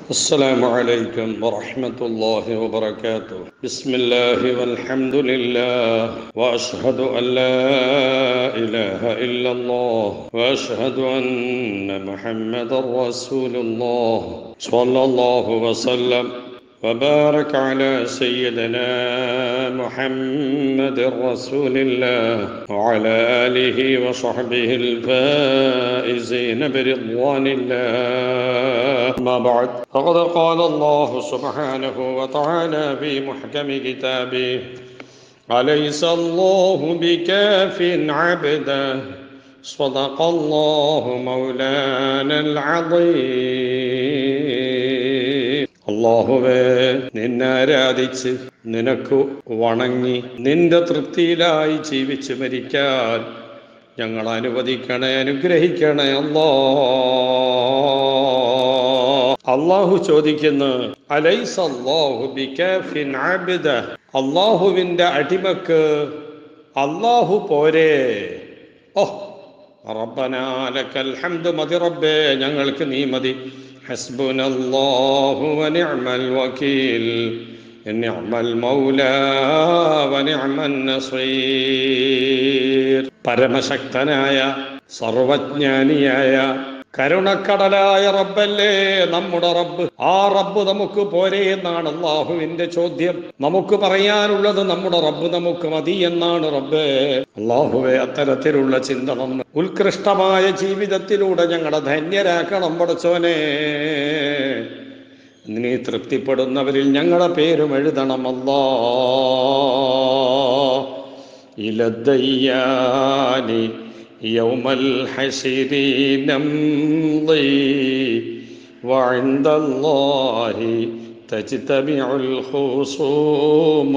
السلام عليكم ورحمة الله وبركاته. بسم الله والحمد لله وأشهد أن لا إله إلا الله وأشهد أن محمد رسول الله صلى الله وسلم وبارك على سيدنا محمد رسول الله وعلى آله وصحبه الفائزين برضوان الله. أما بعد فقد قال الله سبحانه وتعالى في محكم كتابه: أليس الله بكاف عبده صدق الله مولانا العظيم. അല്ലാഹുവേ, നിന്നെ ആരാധിച്ച് നിനക്ക് വണങ്ങി നിന്റെ തൃപ്തിയിലായി ജീവിച്ച് മരിക്കാൻ ഞങ്ങൾ അനുവദിക്കണേ, അനുഗ്രഹിക്കണേ അല്ലാഹു ചോദിക്കുന്നു, അലൈസ അല്ലാഹു ബികാഫിൻ അബ്ദഹ്, അല്ലാഹുവിന്റെ അടിമക്ക് അല്ലാഹു പോരെ? റബ്ബനാ ലക്കൽ ഹംദു, മതി റബ്ബേ, ഞങ്ങൾക്ക് നീ മതി. ഹസ്ബുനല്ലാഹു വനിഅമൽ വകീൽ, നിഅമൽ മൗലാ വനിഅമൻ നസീർ. പരമശക്തനായ സർവജ്ഞാനിയായ കരുണക്കടലായ റബ്ബല്ലേ നമ്മുടെ റബ്ബ്. ആ റബ്ബ് നമുക്ക് പോരെ എന്നാണ് അള്ളാഹുവിന്റെ ചോദ്യം. നമുക്ക് പറയാനുള്ളത് നമ്മുടെ റബ്ബ് നമുക്ക് മതി എന്നാണ്. റബ്ബേ, അള്ളാഹുവെ, അത്തരത്തിലുള്ള ചിന്ത നമ്മൾ ഉത്കൃഷ്ടമായ ജീവിതത്തിലൂടെ ഞങ്ങളെ ധന്യരാക്കണം. പടച്ചോനെ, നീ തൃപ്തിപ്പെടുന്നവരിൽ ഞങ്ങളുടെ പേരും എഴുതണം. ഇലദ്ദയ്യാനി യൗമൽ ഹശരി നംളി വഇൻദല്ലാഹി തജ്തമിഉൽ ഖുസൂം.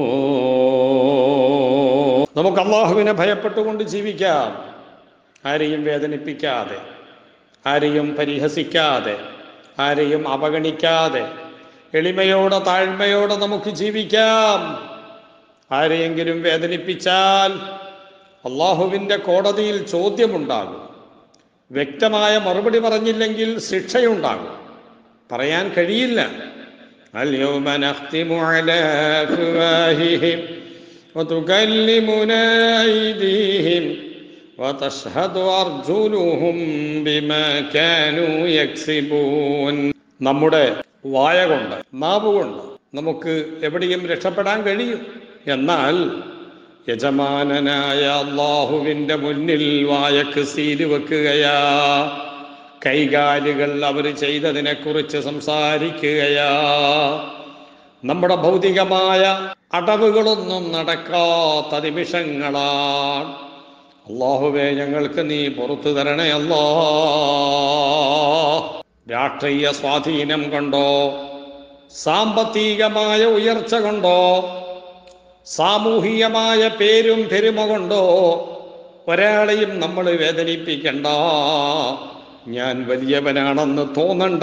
നമുക്ക് അല്ലാഹുവിനെ ഭയപ്പെട്ടുകൊണ്ട് ജീവിക്കാം, ആരെയും വേദനിപ്പിക്കാതെ, ആരെയും പരിഹസിക്കാതെ, ആരെയും അവഗണിക്കാതെ, എളിമയോടെ താഴ്മയോടെ നമുക്ക് ജീവിക്കാം. ആരെയെങ്കിലും വേദനിപ്പിച്ചാൽ അള്ളാഹുവിൻ്റെ കോടതിയിൽ ചോദ്യമുണ്ടാകും. വ്യക്തമായ മറുപടി പറഞ്ഞില്ലെങ്കിൽ ശിക്ഷയുണ്ടാകും. പറയാൻ കഴിയില്ല. അൽയൗമ നഖ്തിമു അലാ അഫ്വാഹിഹിം വതുകല്ലിമുനാ ഐദീഹിം വതശ്ഹദു അർജുലുഹും ബിമാ കാനൂ യക്സിബൂൻ. നമ്മുടെ വായ കൊണ്ട്, നാവ് കൊണ്ട് നമുക്ക് എവിടെയും രക്ഷപ്പെടാൻ കഴിയും. എന്നാൽ യജമാനനായ അള്ളാഹുവിൻ്റെ മുന്നിൽ വായക്ക് സീല് വെക്കുകയാ, കൈകാലുകൾ അവർ ചെയ്തതിനെ കുറിച്ച് സംസാരിക്കുകയാ. നമ്മുടെ ഭൗതികമായ അടവുകളൊന്നും നടക്കാത്ത നിമിഷങ്ങളാണ്. അള്ളാഹുവേ, ഞങ്ങൾക്ക് നീ പുറത്തു തരണേ അല്ലാ. രാഷ്ട്രീയ സ്വാധീനം കൊണ്ടോ, സാമ്പത്തികമായ ഉയർച്ച കൊണ്ടോ, സാമൂഹികമായ പേരും പെരുമ കൊണ്ടോ ഒരാളെയും നമ്മൾ വേദനിപ്പിക്കണ്ട. ഞാൻ വലിയവനാണെന്ന് തോന്നണ്ട.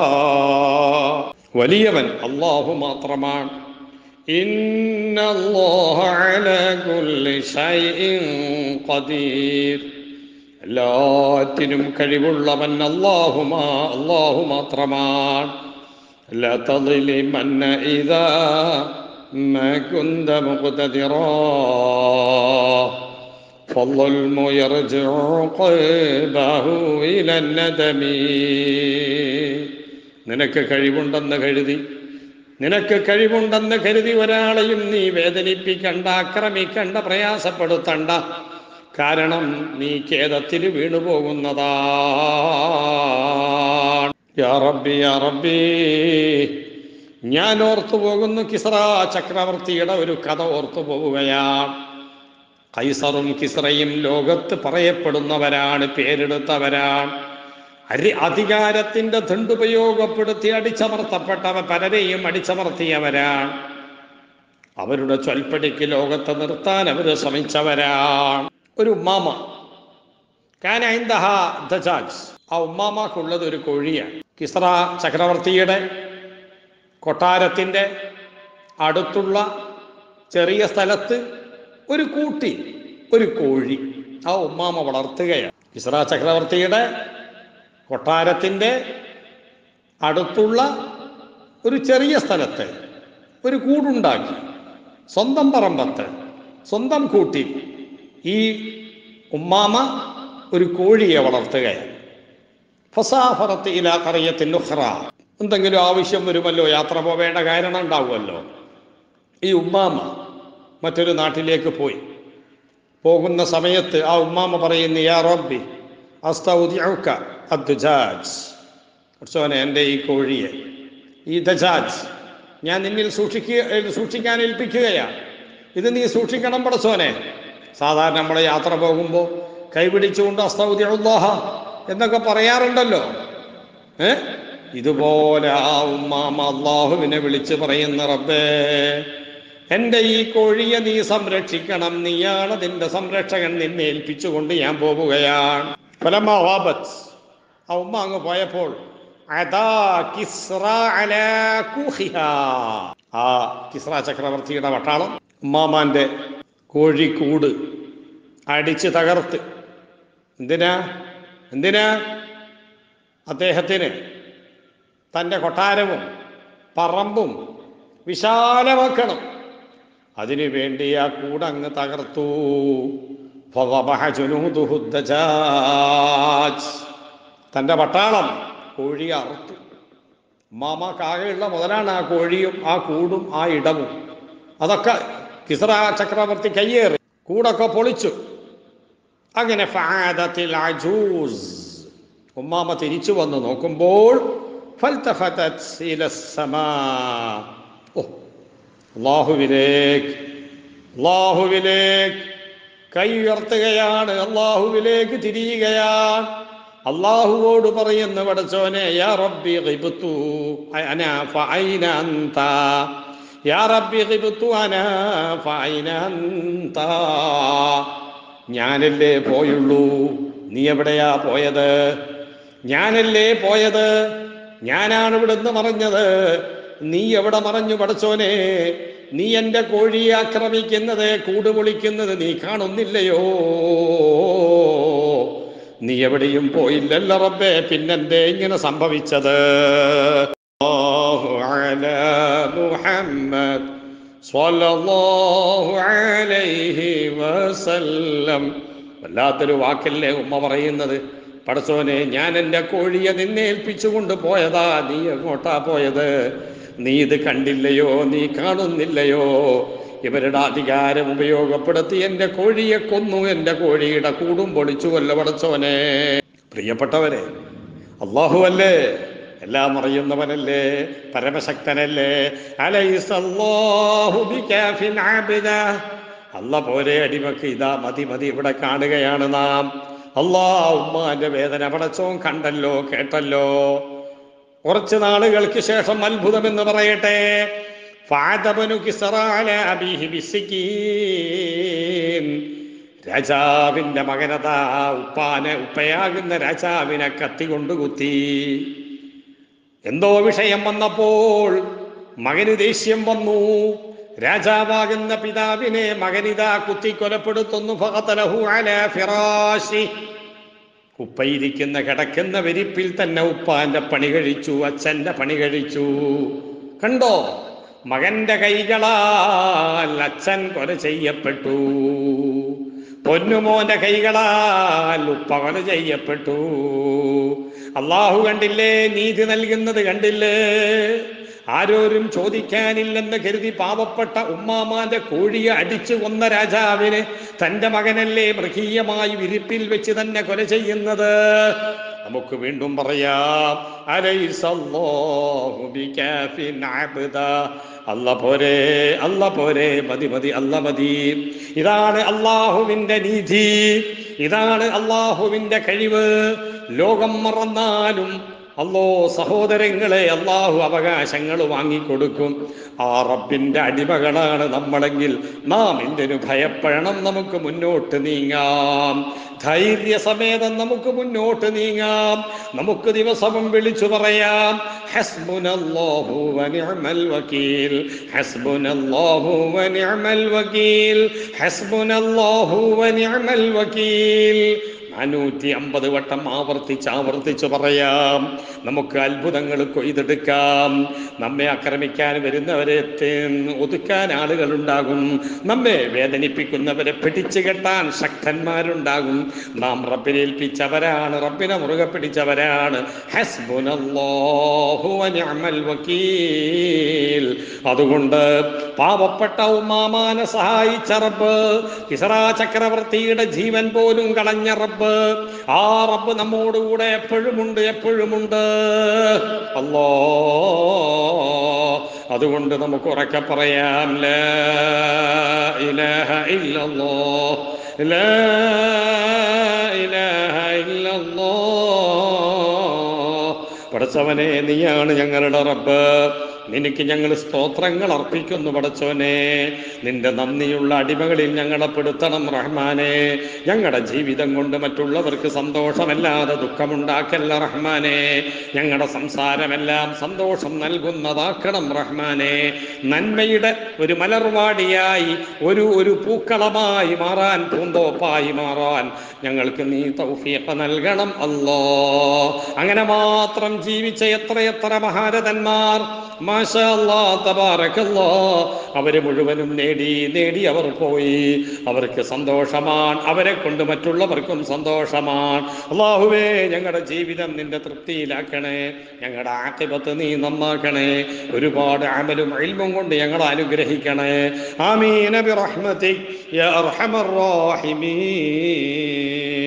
വലിയവൻ അല്ലാഹു മാത്രമാണ്. ഇന്നല്ലാഹ അലാ കുല്ലി ശൈഇൻ ഖദീർ. എല്ലാറ്റിനും കഴിവുള്ളവൻ അല്ലാഹു മാത്രമാണ്. ലാ തളിമന്ന ഇദാ ما كنت مقتدرا فالظلم يرجع قلبه إلى الندم. നിനക്ക് കഴിവുണ്ടെന്ന് കരുതി ഒരാളെയും നീ വേദനിപ്പിക്കണ്ട, ആക്രമിക്കണ്ട, പ്രയാസപ്പെടുത്തണ്ട. കാരണം നീ ഖേദത്തിൽ വീണുപോകുന്നതാണ്. യാ റബ്ബി, യാ റബ്ബി, ഞാൻ ഓർത്തു പോകുന്നു കിസ്റ ചക്രവർത്തിയുടെ ഒരു കഥ ഓർത്തു പോവുകയാണ്. കൈസറും കിസ്റയും ലോകത്ത് പറയപ്പെടുന്നവരാണ്, പേരെടുത്തവരാണ്. അധികാരത്തിന്റെ ദണ്ഡുപയോഗപ്പെടുത്തി പലരെയും അടിച്ചമർത്തിയവരാണ്. അവരുടെ ചൊൽപ്പടിക്ക് ലോകത്തെ നിർത്താൻ അവർ ശ്രമിച്ചവരാണ്. ഒരു ഉമ്മാമ കാന ഇൻദഹ ദജാജ്. ആ ഉമ്മാമക്കുള്ളത് ഒരു കോഴിയാണ്. കിസ്റ ചക്രവർത്തിയുടെ കൊട്ടാരത്തിൻ്റെ അടുത്തുള്ള ചെറിയ സ്ഥലത്ത് ഒരു കോഴി ആ ഉമ്മാമ വളർത്തുകയാണ്. കിസ്റ ചക്രവർത്തിയുടെ കൊട്ടാരത്തിൻ്റെ അടുത്തുള്ള ഒരു ചെറിയ സ്ഥലത്ത് ഒരു കൂടുണ്ടാക്കി, സ്വന്തം പറമ്പത്ത്, സ്വന്തം കൂട്ടിൽ ഈ ഉമ്മാമ ഒരു കോഴിയെ വളർത്തുകയാണ്. ഫസാഫറത്ത് ഇലാ ഖറിയത്തിൻ ഉഖ്റ, എന്തെങ്കിലും ആവശ്യം വരുമല്ലോ, യാത്ര പോവേണ്ട കാരണം ഉണ്ടാവുമല്ലോ. ഈ ഉമ്മാമ മറ്റൊരു നാട്ടിലേക്ക് പോയി. പോകുന്ന സമയത്ത് ആ ഉമ്മാമ പറയുന്നു, യാ റബ്ബി അസ്തൗദിഉക അദ്ദജാജ്, കുറച്ചോനെ എൻ്റെ ഈ കോഴിയെ, ഈ ദജാജ് ഞാൻ നിന്നിൽ സൂക്ഷിക്കാൻ ഏൽപ്പിക്കുകയാണ്. ഇത് നീ സൂക്ഷിക്കണം പടച്ചോനെ. സാധാരണ നമ്മൾ യാത്ര പോകുമ്പോൾ കൈപിടിച്ചുകൊണ്ട് അസ്തൗദിഉല്ലാഹ എന്നൊക്കെ പറയാറുണ്ടല്ലോ. ഇതുപോലെ ആ ഉമ്മാമ അല്ലാഹുവിനെ വിളിച്ച് പറയുന്ന, റബ്ബേ എൻ്റെ ഈ കോഴിയെ നീ സംരക്ഷിക്കണം, നീയാണ് അതിൻ്റെ സംരക്ഷകൻ, നിന്നെ ഏൽപ്പിച്ചുകൊണ്ട് ഞാൻ പോവുകയാണ്. ഫലമാ വാബത്ത്, ആ ഉമ്മ അങ്ങ് പോയപ്പോൾ ആ കിസ്റ ചക്രവർത്തിയുടെ വട്ടാളം ഉമ്മാമാന്റെ കോഴിക്കൂട് അടിച്ച് തകർത്ത്. എന്തിനാ അദ്ദേഹത്തിന് തൻ്റെ കൊട്ടാരവും പറമ്പും വിശാലമാക്കണം. അതിനു വേണ്ടി ആ കൂടങ്ങ് തകർത്തു. തൻ്റെ പട്ടാളം കോഴിയെ അറുത്തു. ഉമ്മാമാക്കാകെയുള്ള മുതലാണ് ആ കോഴിയും ആ കൂടും ആ ഇടവും. അതൊക്കെ കിസ്റ ചക്രവർത്തി കയ്യേറി, കൂടൊക്കെ പൊളിച്ചു. അങ്ങനെ ഫഅദത്തിൽ അജൂസ്, ഉമ്മാമ തിരിച്ചു വന്ന് നോക്കുമ്പോൾ ഫൽതഫതത് ഇലസ്സമാ, അല്ലാഹുവിലേക്ക് കൈ ഉയർത്തുകയാണ്, അല്ലാഹുവിലേക്ക് തിരിയുകയാണ്. അല്ലാഹുവോട് പറയുന്ന, പടച്ചോനെ, യാ റബ്ബി ഗിബ്തു അനാ ഫഅൈന അൻത, യാ റബ്ബി ഗിബ്തു അനാ ഫഅൈന അൻത, ഞാനല്ലേ പോയുള്ളൂ, നീ എവിടെയാ പോയത്? ഞാനല്ലേ പോയത്, ഞാനാണ് ഇവിടുന്ന് മറഞ്ഞത്, നീ എവിടെ മറഞ്ഞു പടച്ചോനെ? നീ എൻ്റെ കോഴിയെ ആക്രമിക്കുന്നത്, കൂട് പൊളിക്കുന്നത് നീ കാണുന്നില്ലയോ? നീ എവിടെയും പോയില്ലല്ലോ റബ്ബേ, പിന്നെന്തേ ഇങ്ങനെ സംഭവിച്ചത്? മുഹമ്മദ് സ്വല്ലല്ലാഹു അലൈഹി വസല്ലം. വല്ലാത്തൊരു വാക്കല്ലേ ഉമ്മ പറയുന്നത്. പടച്ചോനെ, ഞാൻ എൻ്റെ കോഴിയെ നിന്നെ ഏൽപ്പിച്ചുകൊണ്ട് പോയതാ, നീ എങ്ങോട്ടാ പോയത്? നീ ഇത് കണ്ടില്ലയോ? നീ കാണുന്നില്ലയോ? ഇവരുടെ അധികാരം ഉപയോഗപ്പെടുത്തി എൻ്റെ കോഴിയെ കൊന്നു, എൻ്റെ കോഴിയുടെ കൂടും പൊളിച്ചുവല്ലോ പടച്ചോനെ. പ്രിയപ്പെട്ടവരെ, അല്ലാഹു അല്ലേ, എല്ലാം അറിയുന്നവനല്ലേ, പരമശക്തനല്ലേ. അലൈസല്ലാഹു ബികാഫിൻ അബ്ദാ, അല്ല പോരെ അടിമക്ക്, ഇതാ മതി ഇവിടെ കാണുകയാണ് നാം. ഉമ്മാന്റെ വേദന പടച്ചോൻ കണ്ടല്ലോ, കേട്ടല്ലോ. കുറച്ച് നാളുകൾക്ക് ശേഷം അത്ഭുതമെന്ന് പറയട്ടെ. രാജാവിന്റെ മകനതാ ഉപ്പയാകുന്ന രാജാവിനെ കത്തി കൊണ്ട് കുത്തി. എന്തോ വിഷയം വന്നപ്പോൾ മകന് ദേഷ്യം വന്നു. രാജാവാകുന്ന പിതാവിനെ മകനിതാ കുത്തി കൊലപ്പെടുത്തുന്നു. ഫഖതലഹു അലാ ഫിറാശി, ഉപ്പയിരിക്കുന്ന കിടക്കുന്ന വിരിപ്പിൽ തന്നെ ഉപ്പാന്റെ പണി കഴിച്ചു, അച്ഛന്റെ പണി കഴിച്ചു. കണ്ടോ, മകന്റെ കൈകളാൽ അച്ഛൻ കൊല ചെയ്യപ്പെട്ടു, പൊന്നുമോന്റെ കൈകളാൽ ഉപ്പ കൊല ചെയ്യപ്പെട്ടു. അല്ലാഹു കണ്ടില്ലേ, നീതി നൽകുന്നത് കണ്ടില്ലേ? ആരോരും ചോദിക്കാനില്ലെന്ന് കരുതി പാവപ്പെട്ട ഉമ്മാമാന്റെ കോഴിയെ അടിച്ചു കൊന്ന രാജാവിന് തന്റെ മകനല്ലേ മൃഗീയമായി വിരിപ്പിൽ വെച്ച് തന്നെ കൊല ചെയ്യുന്നത്? നമുക്ക് വീണ്ടും പറയാം, അലൈസല്ലാഹു ബികാഫിൻ അബ്ദാ, അല്ല പോരെ, മതി, അല്ല മതി. ഇതാണ് അല്ലാഹുവിന്റെ നീതി, ഇതാണ് അല്ലാഹുവിന്റെ കഴിവ്. ലോകം മറന്നാലും സഹോദരങ്ങളെ, അല്ലാഹു അവകാശങ്ങൾ വാങ്ങിക്കൊടുക്കും. ആ റബ്ബിന്റെ അടിമകളാണ് നമ്മളെങ്കിൽ നാം എന്തിനു ഭയപ്പെടണം? നമുക്ക് മുന്നോട്ട് നീങ്ങാം, ധൈര്യസമേതം നമുക്ക് മുന്നോട്ട് നീങ്ങാം. നമുക്ക് ദിവസവും വിളിച്ചു പറയാം, ഹസ്ബുനല്ലാഹു വനിഅമൽ വകീൽ, ഹസ്ബുനല്ലാഹു വനിഅമൽ വകീൽ, ഹസ്ബുനല്ലാഹു വനിഅമൽ വകീൽ. 450 വട്ടം ആവർത്തിച്ച് പറയാം. നമുക്ക് അത്ഭുതങ്ങൾ കൊയ്തെടുക്കാം. നമ്മെ ആക്രമിക്കാൻ വരുന്നവരെ ഒതുക്കാൻ ആളുകളുണ്ടാകും. നമ്മെ വേദനിപ്പിക്കുന്നവരെ പിടിച്ചു കെട്ടാൻ ശക്തന്മാരുണ്ടാകും. നാം റബ്ബിനേൽപ്പിച്ചവരാണ്, റബ്ബിനെ മുറുകെ പിടിച്ചവരാണ്. ഹസ്ബുനല്ലാഹു വനിഅമൽ വകീൽ. അതുകൊണ്ട് പാവപ്പെട്ട ഉമ്മാമാനെ സഹായിച്ച റബ്ബ്, കിസ്റ ചക്രവർത്തിയുടെ ജീവൻ പോലും കളഞ്ഞ റബ്ബ്, ആ റബ്ബ് നമ്മോടുകൂടെ എപ്പോഴുമുണ്ട്. അല്ലാ, അതുകൊണ്ട് നമുക്ക് ഉറക്കെ പറയാം, ലാ ഇലാഹ ഇല്ലല്ലാഹ്, ലാ ഇലാഹ ഇല്ലല്ലാഹ്. പടച്ചവനെ, നീയാണ് ഞങ്ങളുടെ റബ്ബ്, നിനക്ക് ഞങ്ങൾ സ്തോത്രങ്ങൾ അർപ്പിക്കുന്നു. പടച്ചോനെ, നിന്റെ നന്ദിയുള്ള അടിമകളിൽ ഞങ്ങളെ പെടുത്തണം റഹ്മാനെ. ഞങ്ങളുടെ ജീവിതം കൊണ്ട് മറ്റുള്ളവർക്ക് സന്തോഷമല്ലാതെ ദുഃഖമുണ്ടാക്കല്ല റഹ്മാനെ. ഞങ്ങളുടെ സംസാരമെല്ലാം സന്തോഷം നൽകുന്നതാക്കണം റഹ്മാനെ. നന്മയുടെ ഒരു മലർവാടിയായി, ഒരു പൂക്കളമായി മാറാൻ, പൂന്തോപ്പായി മാറാൻ ഞങ്ങൾക്ക് നീ തൗഫീഖ് നൽകണം അല്ലാ. അങ്ങനെ മാത്രം ജീവിച്ച എത്രയെത്ര മഹാരഥന്മാർ, മാഷാ അല്ലാഹ്, തബാറകല്ലാഹ്, അവര് മുഴുവനും നേടി അവർ പോയി. അവർക്ക് സന്തോഷമാണ്, അവരെ കൊണ്ട് മറ്റുള്ളവർക്കും സന്തോഷമാണ്. അല്ലാഹുവേ, ഞങ്ങളുടെ ജീവിതം നിന്റെ തൃപ്തിയിലാക്കണേ. ഞങ്ങളുടെ ആഖിബത്ത് നീ നന്നാക്കണേ. ഒരുപാട് അമലും ഇൽമും കൊണ്ട് ഞങ്ങളെ അനുഗ്രഹിക്കണേ. ആമീൻ ബിറഹ്മതിക് യാ അർഹമർ റഹീമീൻ.